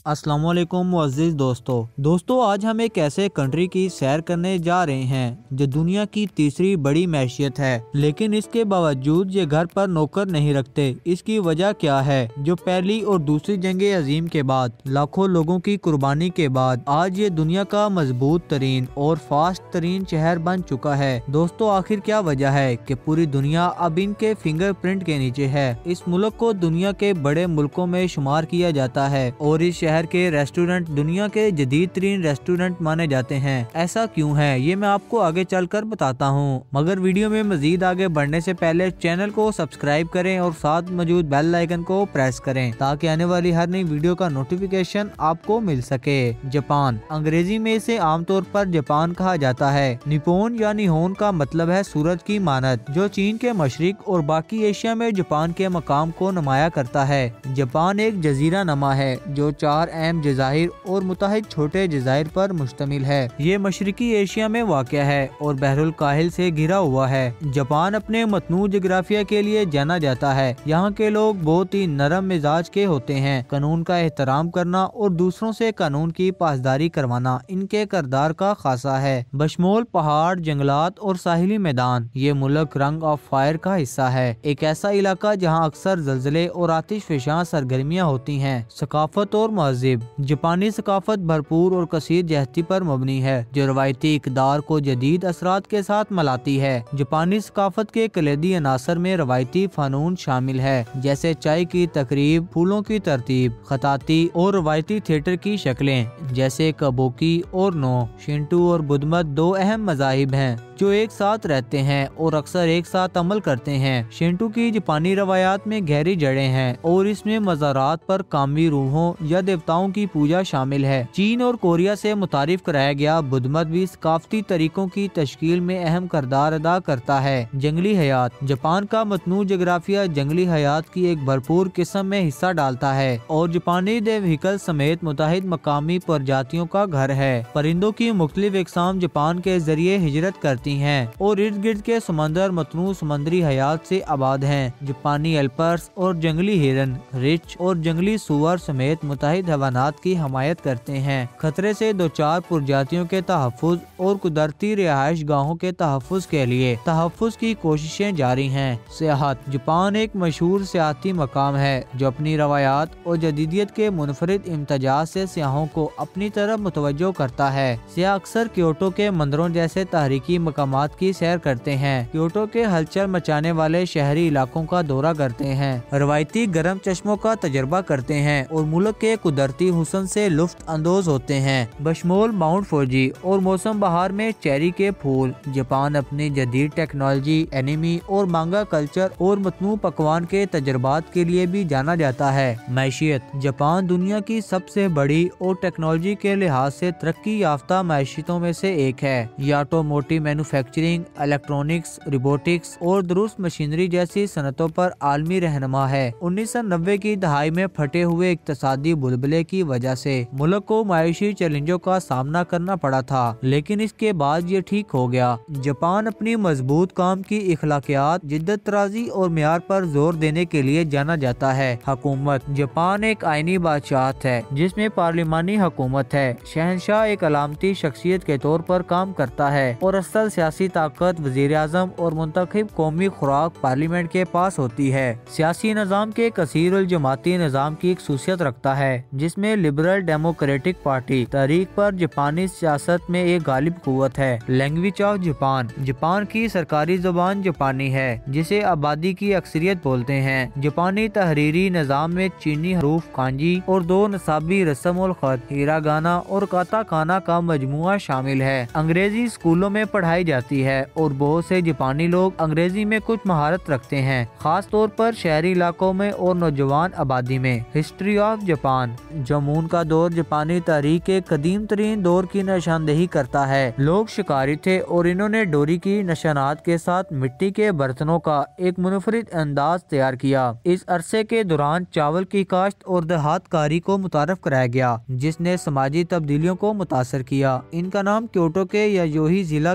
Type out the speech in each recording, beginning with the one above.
अस्सलामुअलैकुम मुअज़्ज़िज़ दोस्तों आज हम एक ऐसे कंट्री की सैर करने जा रहे हैं जो दुनिया की तीसरी बड़ी मैशियत है, लेकिन इसके बावजूद ये घर पर नौकर नहीं रखते। इसकी वजह क्या है? जो पहली और दूसरी जंगे अजीम के बाद लाखों लोगों की कुर्बानी के बाद आज ये दुनिया का मजबूत तरीन और फास्ट तरीन शहर बन चुका है। दोस्तों आखिर क्या वजह है कि पूरी दुनिया अब इनके फिंगरप्रिंट के नीचे है? इस मुल्क को दुनिया के बड़े मुल्कों में शुमार किया जाता है और इस शहर के रेस्टोरेंट दुनिया के जदीद तरीन रेस्टोरेंट माने जाते हैं। ऐसा क्यों है ये मैं आपको आगे चलकर बताता हूँ, मगर वीडियो में मजीद आगे बढ़ने से पहले चैनल को सब्सक्राइब करें और साथ मौजूद बेल आइकन को प्रेस करें ताकि आने वाली हर नई वीडियो का नोटिफिकेशन आपको मिल सके। जापान, अंग्रेजी में इसे आमतौर पर जापान कहा जाता है। निपोन या निहोन का मतलब है सूरज की मानद, जो चीन के मशरिक और बाकी एशिया में जापान के मकाम को नुमाया करता है। जापान एक जजीरा नमा है जो 4 अहम जज़ाहिर और मुताहिद छोटे जज़ाहिर पर मुश्तमिल है। ये मशरिकी एशिया में वाक़या है और बहरुल काहिल से घिरा हुआ है। जापान अपने मतनू जोग्राफिया के लिए जाना जाता है। यहाँ के लोग बहुत ही नरम मिजाज के होते हैं। कानून का एहतराम करना और दूसरों से कानून की पासदारी करवाना इनके किरदार का खासा है। बशमोल पहाड़, जंगलात और साहिली मैदान, ये मुल्क रंग ऑफ फायर का हिस्सा है। एक ऐसा इलाका जहाँ अक्सर जल्जले और आतिशफशां सरगर्मियाँ होती हैं। सकाफत और महज़िब, जापानी सकाफत भरपूर और कसीर जहती पर मबनी है जो रवायती इक़दार को जदीद असरात के साथ मिलाती है। जापानी सकाफत के कलीदी अनासर में रवायती फ़नून शामिल है, जैसे चाय की तकरीब, फूलों की तरतीब, खताती और रवायती थिएटर की शक्लें जैसे कबोकी और नो। शिंटू और बुद्धमत दो अहम मज़ाहिब हैं जो एक साथ रहते हैं और अक्सर एक साथ अमल करते हैं। शिंटू की जापानी रवायात में गहरी जड़ें हैं और इसमें मज़ारात पर कामी रूहों या देवताओं की पूजा शामिल है। चीन और कोरिया से मुतारिफ कराया गया बुद्धमत भी सकाफती तरीकों की तश्कील में अहम किरदार अदा करता है। जंगली हयात, जापान का मतनू जोग्राफिया जंगली हयात की एक भरपूर किस्म में हिस्सा डालता है और जापानी देवहिकल समेत मुताहिद मकामी प्रजातियों का घर है। परिंदों की मुख्तलिफ इकसाम जापान के जरिए हिजरत करती हैं और इर्द गिर्द के समंदर मतनू समुद्री हयात से आबाद हैं। जापानी एल्पर्स और जंगली हिरन, रिछ और जंगली सुअर समेत मुताहिद हैवानात की हमायत करते हैं। खतरे से दो चार प्रजातियों के तहफ़्फ़ुज़ और कुदरती रिहाइश गाहों के तहफ़्फ़ुज़ के लिए तहफ़्फ़ुज़ की कोशिशें जारी हैं। सियाहत, जापान एक मशहूर सियाहती मकाम है जो अपनी रवायात और जदीदियत के मुनफरिद इम्तजाज से सियाहों को अपनी तरफ मुतवज्जो करता है। सियाह अक्सर क्योटो के मंदिरों जैसे तारीखी मकामात की सैर करते हैं। क्योटो के हलचल मचाने वाले शहरी इलाकों का दौरा करते हैं, रवायती गर्म चश्मों का तजर्बा करते हैं और मुल्क के कुदरती हुस्न से लुफ्त अंदोज होते हैं। बशमोल माउंट फौजी और मौसम बहार में चेरी के फूल। जापान अपनी जदीद टेक्नोलॉजी, एनिमी और मांगा कल्चर और मतनू पकवान के तजर्बात के लिए भी जाना जाता है। मैशियत, जापान दुनिया की सबसे बड़ी और टेक्नोलॉजी के लिहाज से तरक्की याफ्ता मैशियतों में से एक है। ये ऑटोमोटिव मैन्युफैक्चरिंग, इलेक्ट्रॉनिक्स, रोबोटिक्स और दुरुस्त मशीनरी जैसी सनतों पर आलमी रहनुमा है। 1990 की दहाई में फटे हुए इक्तसादी बुलबुले की वजह से मुल्क को मायूशी चैलेंजों का सामना करना पड़ा था, लेकिन इसके बाद ये ठीक हो गया। जापान अपनी मजबूत काम की इखलाकियात, जिद्दत तराजी और म्यार पर जोर देने के लिए जाना जाता है। हुकूमत, जापान एक आईनी बादशाहत है जिसमें पार्लिमानी हुकूमत है। शहनशाह एक अलामती शख्सियत के तौर पर काम करता है और असल सियासी ताकत वजीर आज़म और मुंतखब कौमी खुराक पार्लियामेंट के पास होती है। सियासी निज़ाम के कसीर उल जमाती निज़ाम की एक खूसियत रखता है जिसमें लिबरल डेमोक्रेटिक पार्टी तहरीक पर जापानी सियासत में एक गालिब कुव्वत है। लैंग्वेज ऑफ जापान, जापान की सरकारी जुबान जापानी है जिसे आबादी की अक्सरियत बोलते हैं। जापानी तहरीरी निज़ाम में चीनी हरूफ कांजी और 2 नसाबी रस्म उल खत, हिरागाना और काताकाना का मजमुआ शामिल है। अंग्रेजी स्कूलों में पढ़ाई जाती है और बहुत से जापानी लोग अंग्रेजी में कुछ महारत रखते हैं, खास तौर पर शहरी इलाकों में और नौजवान आबादी में। हिस्ट्री ऑफ जापान, जमून का दौर जापानी तारीख के कदीम तरीन दौर की निशानदेही करता है। लोग शिकारी थे और इन्होंने डोरी की निशानात के साथ मिट्टी के बर्तनों का एक मुनफरिद अंदाज तैयार किया। इस अरसे के दौरान चावल की काश्त और देहातकारी को मुतारफ कराया गया जिसने समाजी तब्दीलियों को मुतासर किया। इनका नाम क्योटो के या योही जिला के नाम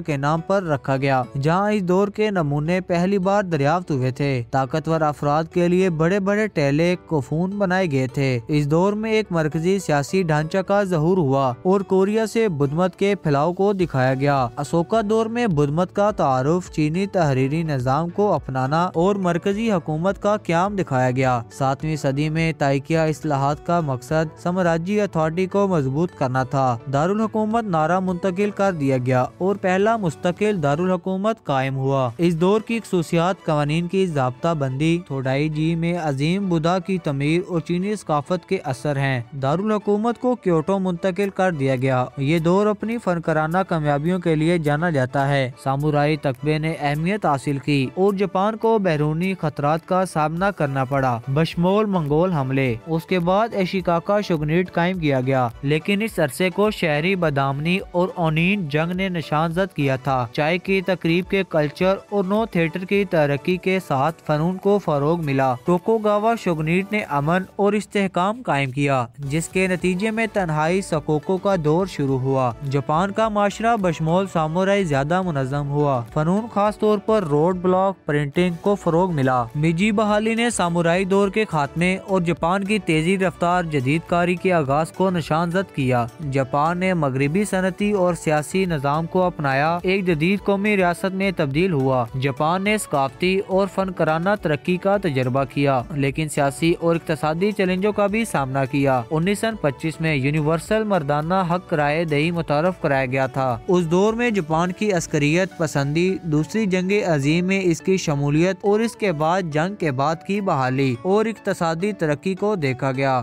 पर रखा गया, जहाँ इस दौर के नमूने पहली बार दरियाफ्त हुए थे। ताकतवर अफराद के लिए बड़े बड़े टेले कोफून बनाए गए थे। इस दौर में एक मरकजी सियासी ढांचा का ज़हूर हुआ और कोरिया से बुद्ध मत के फैलाव को दिखाया गया। अशोका दौर में बुद्ध मत का तारुफ, चीनी तहरीरी निजाम को अपनाना और मरकजी हुकूमत का क्याम दिखाया गया। 7वीं सदी में ताइकिया इस्लाहात का मकसद साम्राज्यी अथॉरिटी को मजबूत करना था। दारुल हुकूमत नारा मुंतकिल कर दिया गया और पहला मुस्तकिल दारुल हुकूमत कायम हुआ। इस दौर की खसूसियात कवानीन की ज़ाब्ता बंदी, थोडाई जी में अजीम बुद्धा की तमीर और चीनी सकाफत के असर हैं। दारुल हुकूमत को क्योटो मुंतकिल कर दिया गया। ये दौर अपनी फनकाराना कामयाबियों के लिए जाना जाता है। सामुराई तकबे ने अहमियत हासिल की और जापान को बैरूनी खतरात का सामना करना पड़ा, बशमोल मंगोल हमले। उसके बाद एशिकाका शोगुनेट कायम किया गया, लेकिन इस अरसे को शहरी बदामनी और ओनिन जंग ने निशानजद किया था। चाय की तकरीब के कल्चर और नो थिएटर की तरक्की के साथ फनून को फरोग मिला। टोकुगावा शोगुनेट ने अमन और इस्तेहकाम कायम किया, जिसके नतीजे में तन्हाई सकोको का दौर शुरू हुआ। जापान का माशरा बशमोल सामुराई ज्यादा मुनज़्ज़म हुआ। फनून खास तौर पर रोड ब्लॉक प्रिंटिंग को फरोग मिला। मिजी बहाली ने सामुराई दौर के खात्मे और जापान की तेजी रफ्तार जदीद कारी के आगाज को निशानजद किया। जापान ने मगरबी सनती और सियासी निजाम को अपनाया, एक जदीद कौमी रियासत में तब्दील हुआ। जापान ने सकाफती और फनकाराना तरक्की का तजर्बा किया, लेकिन सियासी और इक्तसादी चैलेंजों का भी सामना किया। 1925 में यूनिवर्सल मर्दाना हक राय दही मुतारफ कराया गया था। उस दौर में जापान की अस्करियत पसंदी, दूसरी जंग अजीम में इसकी शमूलियत और इसके बाद जंग के बाद की बहाली और इक्तसादी तरक्की को देखा गया।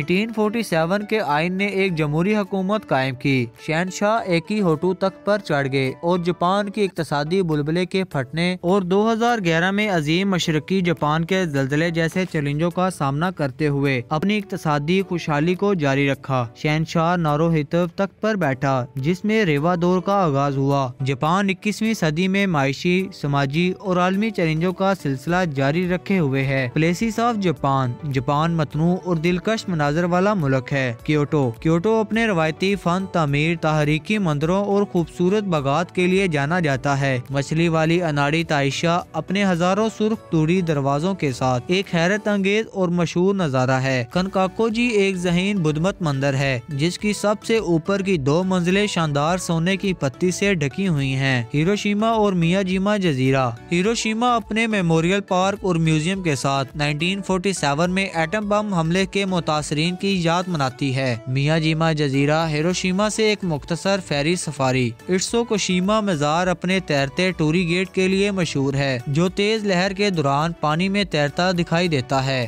1947 के आइन ने एक जमहूरी हुकूमत कायम की। शहनशाह एकिहोटो तख्त पर चढ़ गए और जापान की इक्तसादी बुलबुले के फटने और 2011 में अजीम मशरकी जापान के जल्जले जैसे चैलेंजों का सामना करते हुए अपनी इक्तसादी खुशहाली को जारी रखा। शहनशाह नारुहितो तख्त पर बैठा, जिसमें रेवा दौर का आगाज हुआ। जापान 21वीं सदी में मायशी, समाजी और आलमी चैलेंजों का सिलसिला जारी रखे हुए है। Places of Japan. जापान मतनू और दिलकश मनाजर वाला मुल्क है। क्योटो अपने रवायती फन, तामीर, तहरीकी मंदिरों और खूबसूरत बागात के लिए जाना जाता है। मछली वाली अनाड़ी ताइशा अपने हजारों सुर्ख तूड़ी दरवाजों के साथ एक हैरत अंगेज और मशहूर नजारा है। कनकाको जी एक ज़हीन बुद्धमत मंदिर है, जिसकी सबसे ऊपर की 2 मंजिलें शानदार सोने की पत्ती से ढकी हुई हैं। हिरोशिमा और मियाजिमा जजीरा। हिरोशिमा अपने मेमोरियल पार्क और म्यूजियम के साथ 1947 में एटम बम हमले के मुतासरीन की याद मनाती है। मियाजिमा जजीरा हिरोशिमा से एक मुख्तसर फेरी सफारी। इट्सोकुशिमा मजार अपने तैरते टूरी गेट के लिए मशहूर है, जो तेज लहर के दौरान पानी में तैरता दिखाई देता है।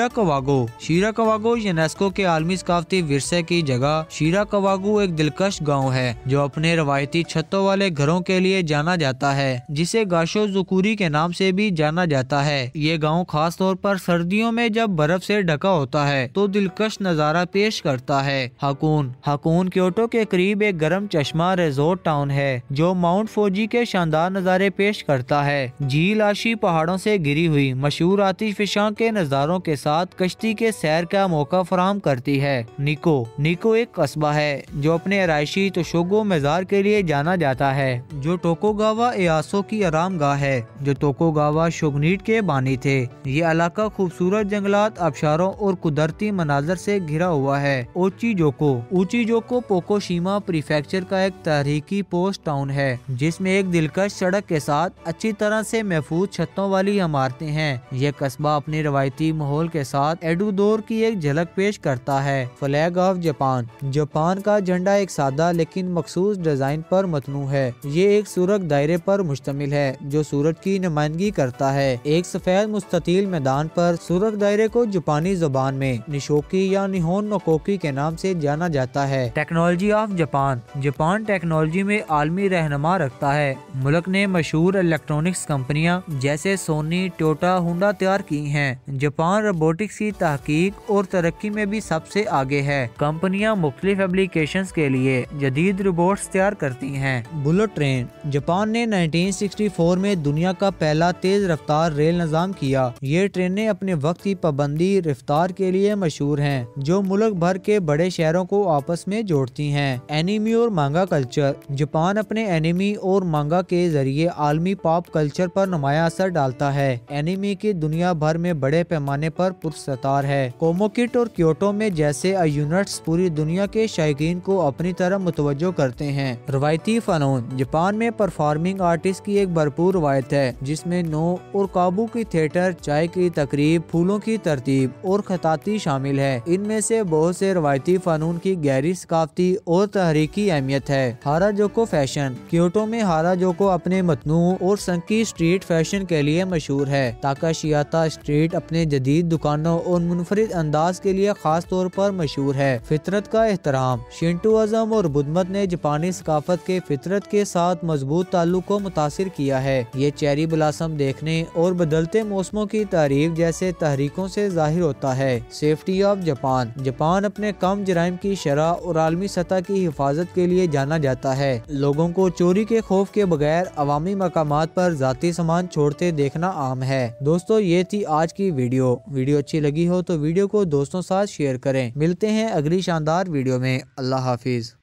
शीराकवागो यूनेस्को के आलमी सकाफती विरसे की जगह। शीराकवागो एक दिलकश गांव है, जो अपने रवायती छतों वाले घरों के लिए जाना जाता है, जिसे गाशो जुकूरी के नाम से भी जाना जाता है। ये गांव खास तौर पर सर्दियों में जब बर्फ से ढका होता है तो दिलकश नजारा पेश करता है। हाकुन क्योटो के करीब एक गर्म चश्मा रिजोर्ट टाउन है, जो माउंट फूजी के शानदार नजारे पेश करता है। झील आशी पहाड़ों से घिरी हुई मशहूर आतिशफशां के नजारों के साथ कश्ती के सैर का मौका फराहम करती है। निको एक कस्बा है, जो अपने आराइशी तोशोगो मजार के लिए जाना जाता है, जो टोकुगावा एयासो की आरामगाह है, जो टोकुगावा शोगुनेट के बानी थे। ये इलाका खूबसूरत जंगलात, आबशारों और कुदरती मनाजर से घिरा हुआ है। ऊचीजोको पोकोशिमा प्रीफेक्चर का एक तहरीकी पोस्ट टाउन है, जिसमें एक दिलकश सड़क के साथ अच्छी तरह से महफूज छतों वाली इमारतें हैं। यह कस्बा अपनी रवायती माहौल के साथ एडू दौर की एक झलक पेश करता है। फ्लैग ऑफ जापान का झंडा एक सादा लेकिन मखसूस डिजाइन पर मतनू है। ये एक सूरज दायरे पर मुश्तमिल है, जो सूरज की नुमाइंदगी करता है। एक सफेद मुस्ततील मैदान पर सूरज दायरे को जापानी जुबान में निशोकी या निहोन नोकोकी के नाम से जाना जाता है। टेक्नोलॉजी ऑफ जापान टेक्नोलॉजी में आलमी रहनुमा रखता है। मुल्क ने मशहूर इलेक्ट्रॉनिक्स कंपनियां जैसे सोनी, टोयोटा, हुंडा तैयार की हैं। जापान रोबोटिक्स की तहकीक और तरक्की में भी सबसे आगे है। कंपनियां मुख्तलिफ एप्लीकेशंस के लिए जदीद रोबोट्स तैयार करती हैं। Bullet train. जापान ने 1964 में दुनिया का पहला तेज रफ्तार रेल निजाम किया। ये ट्रेनें अपने वक्त की पाबंदी रफ्तार के लिए मशहूर हैं, जो मुल्क भर के बड़े शहरों को आपस में जोड़ती हैं। एनिमे और मांगा कल्चर। जापान अपने एनिमी और मांगा के जरिए आलमी पॉप कल्चर पर नुमाया असर डालता है। एनिमी की दुनिया भर में बड़े पैमाने पर पुरस्कार है। कोमोकिट और क्योटो में जैसे यूनिट्स पूरी दुनिया के शायकीन को अपनी तरफ मुतवज्जो करते हैं। रवायती फनून जापान में परफॉर्मिंग आर्टिस्ट की एक भरपूर रवायत है, जिसमें नो और काबू की थिएटर, चाय की तकरीब, फूलों की तरतीब और खताती शामिल है। इनमें से बहुत से रवायती फनून की गहरी सकाफती और तहरीकी अहमियत है। हाराजोको फैशन। क्योटो में हाराजोको अपने मतनू और संकी स्ट्रीट फैशन के लिए मशहूर है। ताकाशियाता स्ट्रीट अपने जदीद दुकानों और मुनफरिद अंदाज के लिए खास तौर पर मशहूर है। फितरत का एहतराम। शिंटोइज्म और बुद्धमत ने जापानी सकाफत के फितरत के साथ मजबूत ताल्लुक को मुतासिर किया है। ये चेरी ब्लॉसम देखने और बदलते मौसमों की तारीफ जैसे तहरीकों से जाहिर होता है। Safety of Japan. जापान अपने कम जराइम की शरह और आलमी सतह की हिफाजत के लिए जाना जाता है। लोगों को चोरी के खौफ के बगैर अवामी मकामात पर जाती सामान छोड़ते देखना आम है। दोस्तों, ये थी आज की वीडियो अच्छी लगी हो तो वीडियो को दोस्तों साथ शेयर करें। मिलते हैं अगली शानदार वीडियो में। अल्लाह हाफिज।